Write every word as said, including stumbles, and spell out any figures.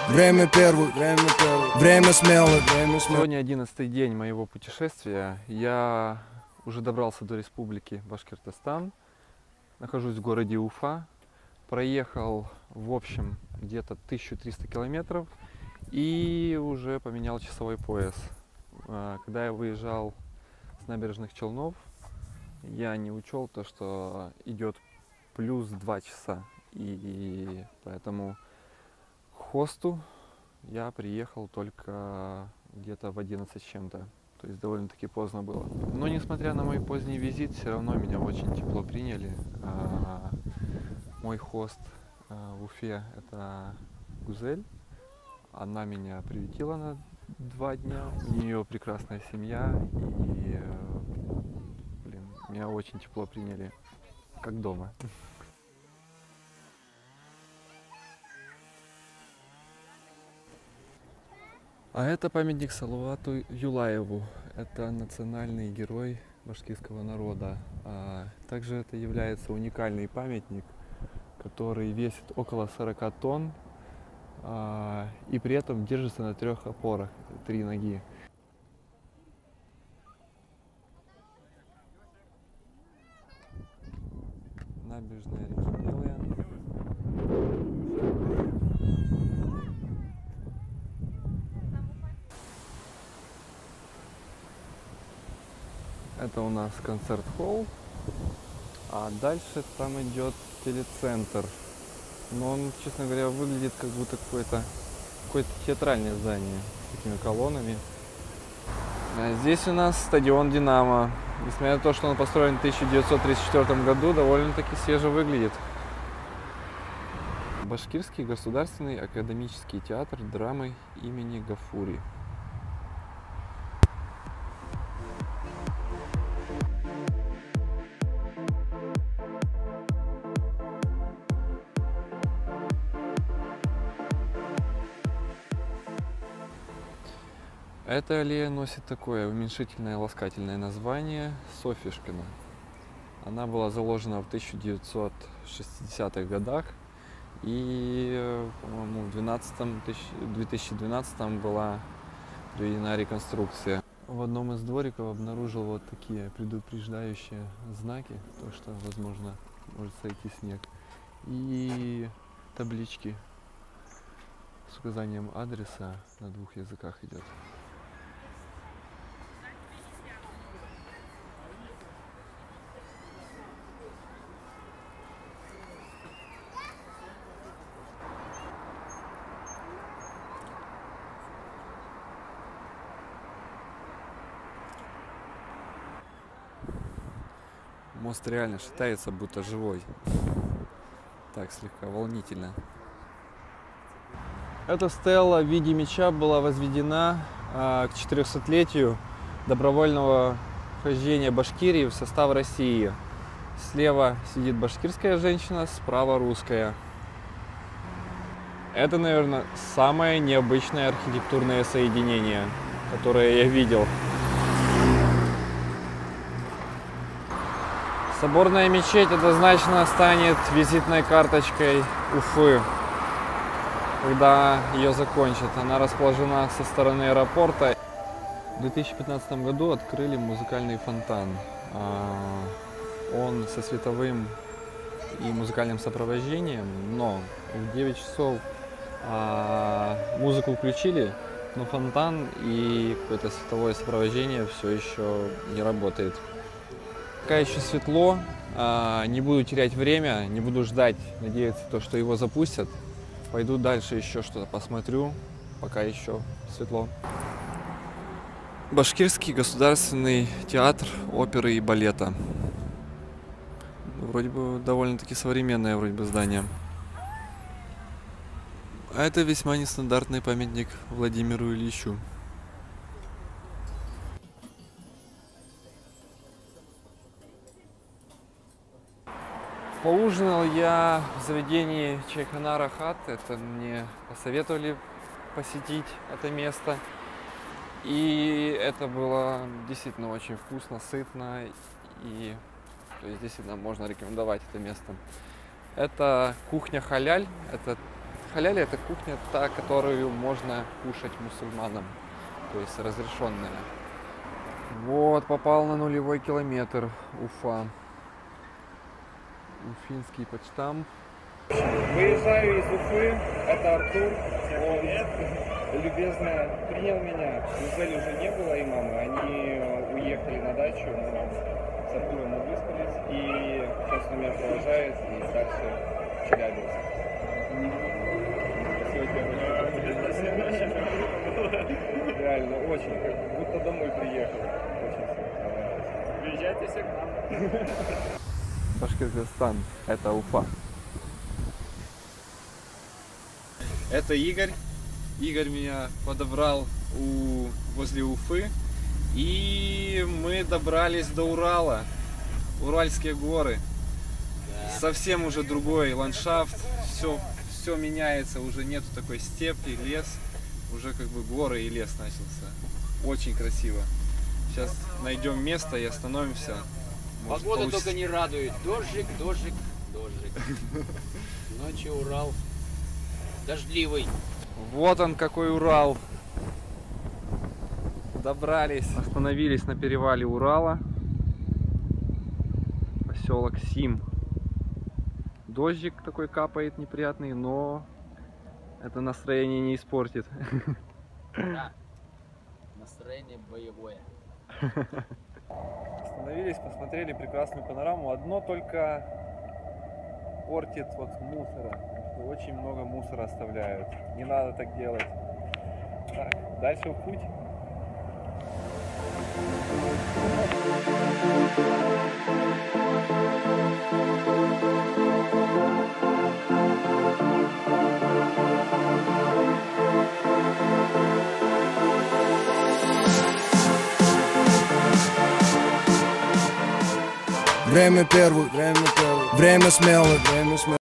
Время первых, время первых, время смелых, время смелых. Сегодня одиннадцатый день моего путешествия. Я уже добрался до республики Башкортостан. Нахожусь в городе Уфа. Проехал в общем где-то тысячу триста километров и уже поменял часовой пояс. Когда я выезжал с набережных Челнов, я не учел то, что идет плюс два часа. И поэтому к хосту я приехал только где-то в одиннадцать с чем-то. То есть довольно-таки поздно было. Но несмотря на мой поздний визит, все равно меня очень тепло приняли. А, мой хост а, в Уфе — это Гузель. Она меня приютила на два дня. У нее прекрасная семья. И, блин, меня очень тепло приняли, как дома. А это памятник Салавату Юлаеву. Это национальный герой башкирского народа. А также это является уникальный памятник, который весит около сорока тонн а, и при этом держится на трех опорах, три ноги. Набережная реки Белая. Это у нас концерт-холл, а дальше там идет телецентр. Но он, честно говоря, выглядит как будто какое-то какое-то театральное здание с такими колоннами. А здесь у нас стадион «Динамо». Несмотря на то, что он построен в тысяча девятьсот тридцать четвёртом году, довольно-таки свеже выглядит. Башкирский государственный академический театр драмы имени Гафури. Эта аллея носит такое уменьшительное ласкательное название Софьюшкина. Она была заложена в тысяча девятьсот шестидесятых годах и, по-моему, в две тысячи двенадцатом была проведена реконструкция. В одном из двориков обнаружил вот такие предупреждающие знаки, то что, возможно, может сойти снег, и таблички с указанием адреса на двух языках идет. Мост реально шатается, будто живой. Так, слегка волнительно. Эта стела в виде меча была возведена а, к четырехсотлетию добровольного вхождения Башкирии в состав России. Слева сидит башкирская женщина, справа русская. Это, наверное, самое необычное архитектурное соединение, которое я видел. Соборная мечеть однозначно станет визитной карточкой Уфы, когда ее закончат. Она расположена со стороны аэропорта. В две тысячи пятнадцатом году открыли музыкальный фонтан. Он со световым и музыкальным сопровождением, но в девять часов музыку включили, но фонтан и какое-то световое сопровождение все еще не работает. Пока еще светло, не буду терять время, не буду ждать, надеяться, то, что его запустят. Пойду дальше еще что-то посмотрю, пока еще светло. Башкирский государственный театр оперы и балета. Вроде бы довольно-таки современное вроде бы здание. А это весьма нестандартный памятник Владимиру Ильичу. Поужинал я в заведении Чайхана Рахат. Это мне посоветовали посетить это место. И это было действительно очень вкусно, сытно. И то есть, действительно можно рекомендовать это место. Это кухня халяль. Это халяли — это кухня та, которую можно кушать мусульманам, то есть разрешенная. Вот, попал на нулевой километр, Уфа. Уфимский почтамп. Выезжаю из Уфы, это Артур, он любезно принял меня. Неужели уже не было имама, они уехали на дачу, но с Артуром мы выспались, и сейчас он меня провожает, и дальше в Челябинск. Реально, очень, как будто домой приехал. Очень понравилось. Приезжайте все к нам. Башкортостан — это Уфа. Это Игорь. Игорь меня подобрал у, возле Уфы. И мы добрались до Урала. Уральские горы. Да. Совсем уже другой ландшафт. Все, все меняется. Уже нету такой степи, лес. Уже как бы горы и лес начался. Очень красиво. Сейчас найдем место и остановимся. Может, погода получится... только не радует. Дождик, дождик, дождик. Ночью Урал дождливый. Вот он какой Урал. Добрались. Остановились на перевале Урала. Поселок Сим. Дождик такой капает неприятный, но это настроение не испортит. Да. Настроение боевое. Остановились, посмотрели прекрасную панораму. Одно только портит вот мусора. Очень много мусора оставляют. Не надо так делать. Так, дальше в путь. Время первое, время первое, время смелое, время смелое.